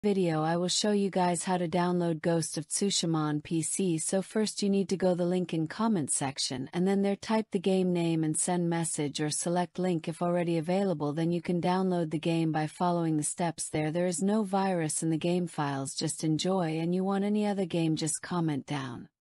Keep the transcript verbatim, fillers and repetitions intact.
Video I will show you guys how to download Ghost of Tsushima on P C. So first you need to go the link in comment section and then there type the game name and send message or select link if already available. Then you can download the game by following the steps there. There is no virus in the game files, just enjoy, and you want any other game just comment down.